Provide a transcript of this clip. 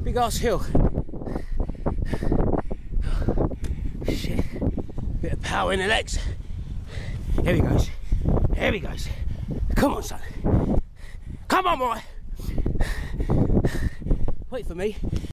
Big ass hill. Shit. Bit of power in the legs. Here he goes. Here he goes. Come on, son. Come on, boy. Wait for me.